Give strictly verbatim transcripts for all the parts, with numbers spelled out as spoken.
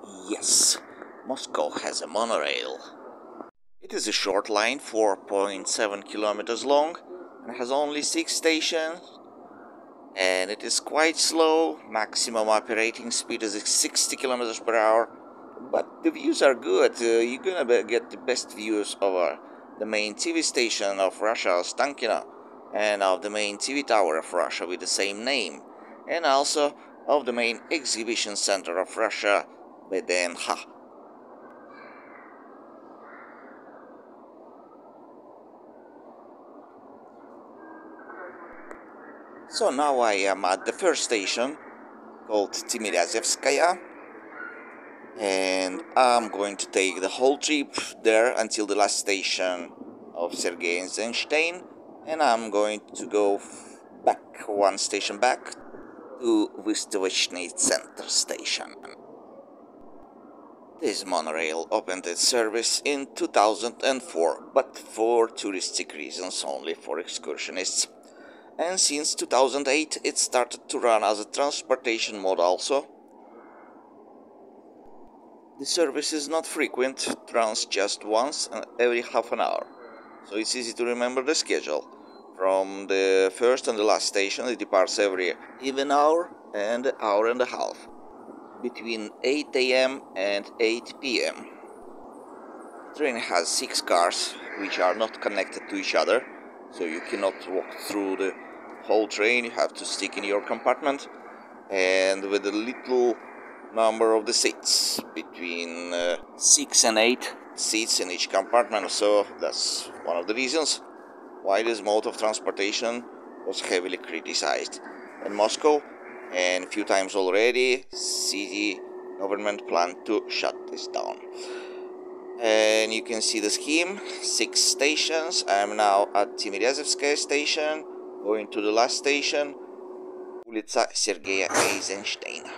Yes, Moscow has a monorail. It is a short line, four point seven kilometers long, and has only six stations, and it is quite slow. Maximum operating speed is sixty kilometers per hour, but the views are good. Uh, you're gonna be- get the best views over the main T V station of Russia, Stankino, and of the main T V tower of Russia with the same name, and also of the main exhibition center of Russia, V D N H. So now I am at the first station called Timiryazevskaya, and I'm going to take the whole trip there until the last station of Sergei Eisenstein, and I'm going to go back one station back to Vystavочный Center station. This monorail opened its service in two thousand four, but for touristic reasons only, for excursionists. And since two thousand eight it started to run as a transportation mode also. The service is not frequent, it runs just once every half an hour, so it's easy to remember the schedule. From the first and the last station it departs every even hour and hour and a half, between eight a m and eight p m. The train has six cars, which are not connected to each other, so you cannot walk through the whole train, you have to stick in your compartment, and with a little number of the seats, between uh, six and eight seats in each compartment, so that's one of the reasons why this mode of transportation was heavily criticized in Moscow, and a few times already city government planned to shut this down. And you can see the scheme, six stations. I am now at Timiryazevskaya station, going to the last station, Улица Сергея Эйзенштейна.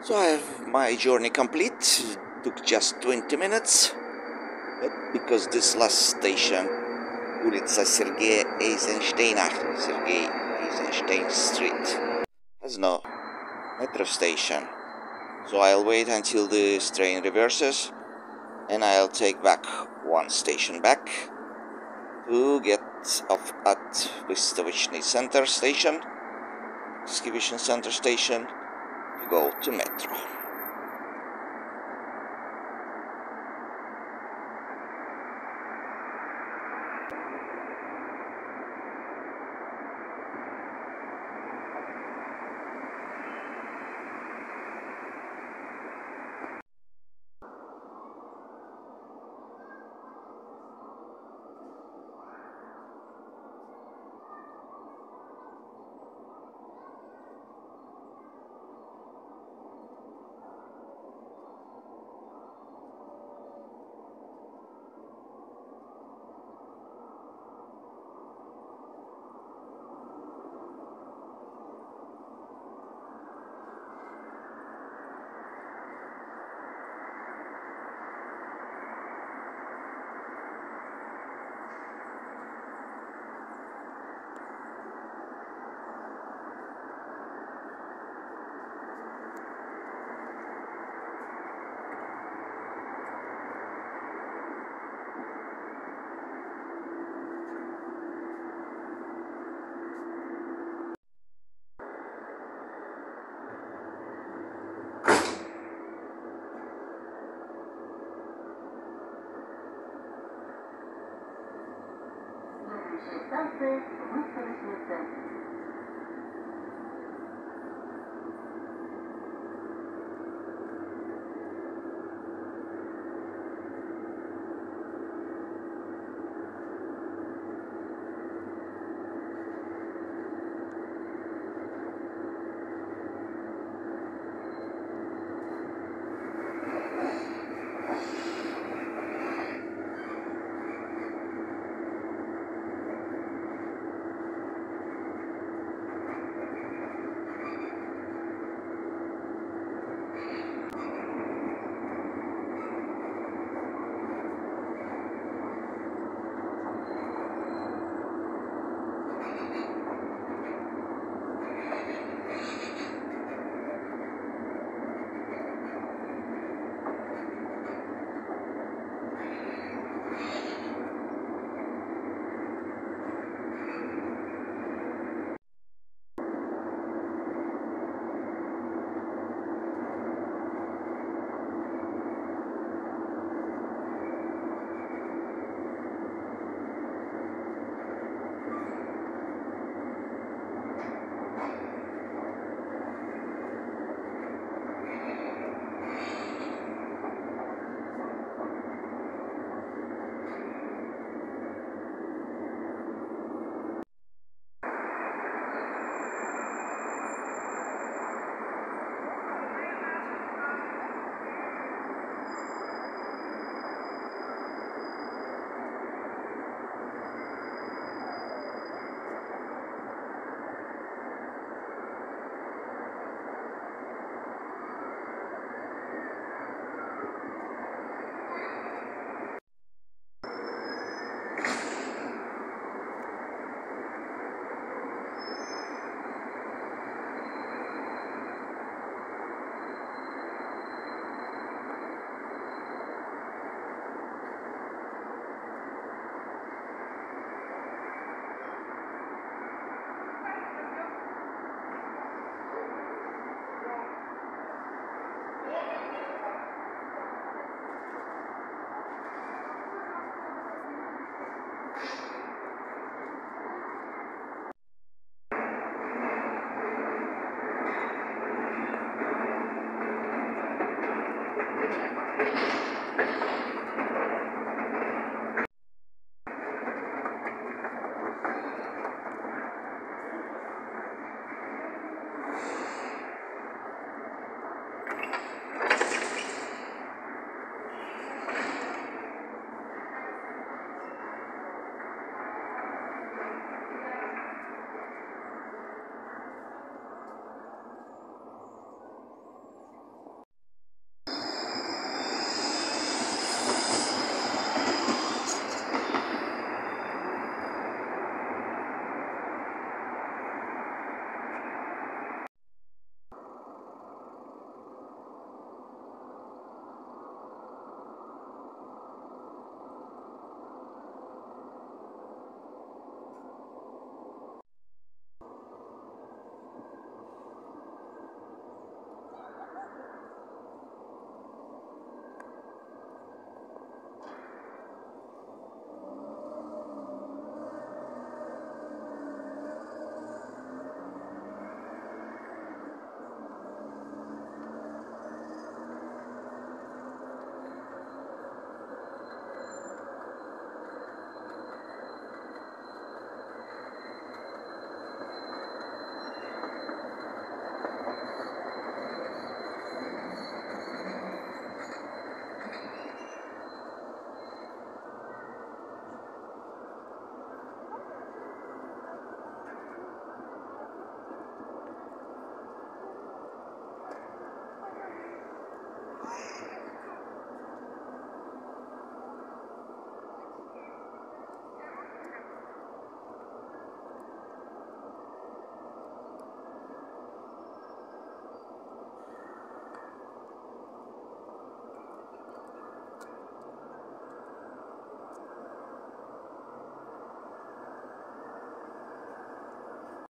So I have my journey complete. Took just twenty minutes, but because this last station, Улица Sergei Eisensteiner, Sergei Eisenstein Street, has no metro station. So I'll wait until this train reverses, and I'll take back one station back to get off at Vystavishny Center Station, Exhibition Center Station, to go to metro. Следующая станция Выставочный центр.